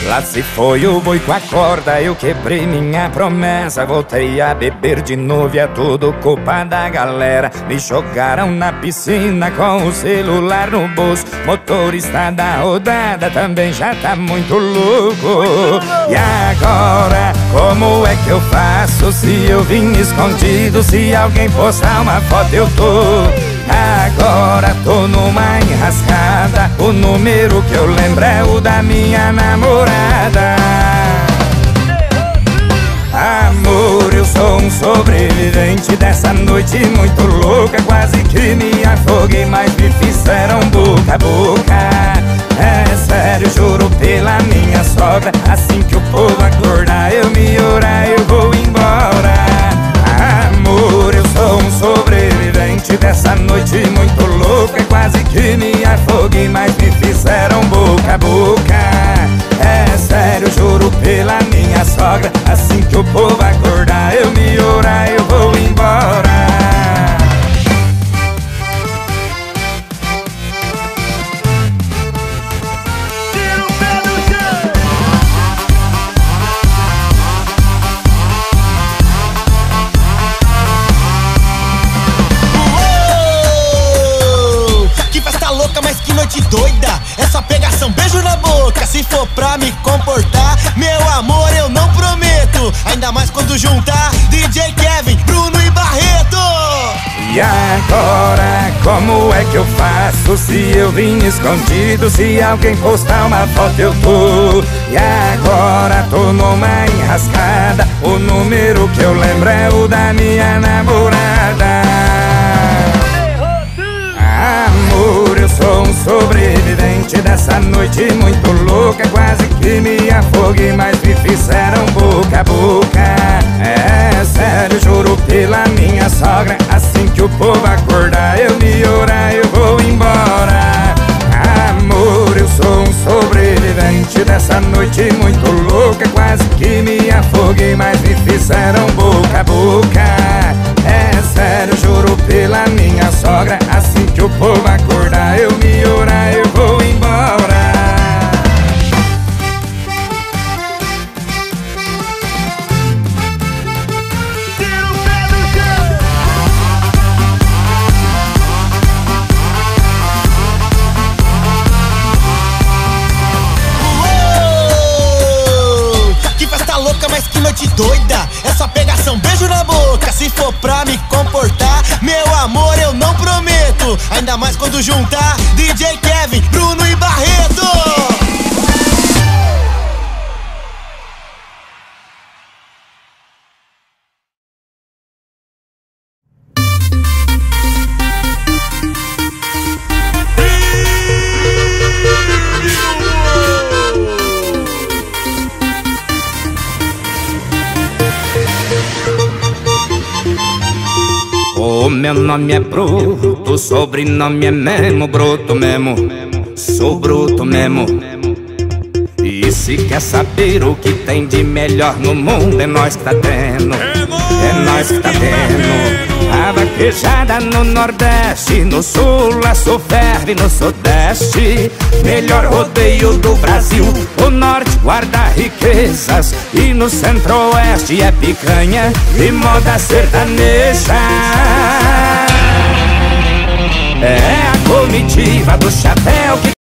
Lá se foi o boi com a corda, eu quebrei minha promessa. Voltei a beber de novo e é tudo culpa da galera. Me jogaram na piscina com o celular no bolso. Motorista da rodada também já tá muito louco. E agora, como é que eu faço se eu vim escondido? Se alguém postar uma foto eu tô. Agora tô numa enrascada. O número que eu lembro é o da minha namorada. Amor, eu sou um sobrevivente dessa noite muito louca. Quase que me afoguei, mas me fizeram boca a boca. É sério, juro pela minha sogra. Assim que o povo acordar, eu me orar, eu vou embora. Amor, eu sou um sobrevivente dessa noite muito louca. Quase que me afoguei, mas me fizeram boca a boca. É sério, juro pela minha sogra. Assim que o povo acordar, eu me orar, eu vou embora. Mas que noite doida, é só pegação, beijo na boca. Se for pra me comportar, meu amor, eu não prometo. Ainda mais quando juntar DJ Kevin, Bruno e Barreto. E agora, como é que eu faço se eu vim escondido? Se alguém postar uma foto eu tô. E agora tô numa enrascada. O número que eu lembro é o da minha namorada. Amor, eu sou um sobrevivente dessa noite muito louca. Quase que me afoguei, mas me fizeram boca a boca. É sério, juro pela minha sogra. Assim que o povo acordar, eu me orar, eu vou embora. Amor, eu sou um sobrevivente dessa noite muito louca. Quase que me afoguei, mas me fizeram boca a boca. É sério, juro pela minha sogra. Assim que o povo acordar, eu me orar, eu vou embora. Tira o pé do chão. Uou! Que festa louca, mas que noite doida. É só pegação, beijo na boca. Se for pra me comportar, meu amor, eu não prometo. Ainda mais quando juntar DJ Kevin, Bruno e Barreto. O meu nome é Bruto, o sobrenome é mesmo Bruto mesmo. Sou bruto mesmo. E se quer saber o que tem de melhor no mundo, é nós que tá tendo. É nós que tá tendo. A vaquejada no Nordeste, no Sul a Sul ferve, no Sudeste melhor rodeio do Brasil. O Norte guarda riquezas e no Centro-Oeste é picanha e moda sertaneja. É a comitiva do chapéu que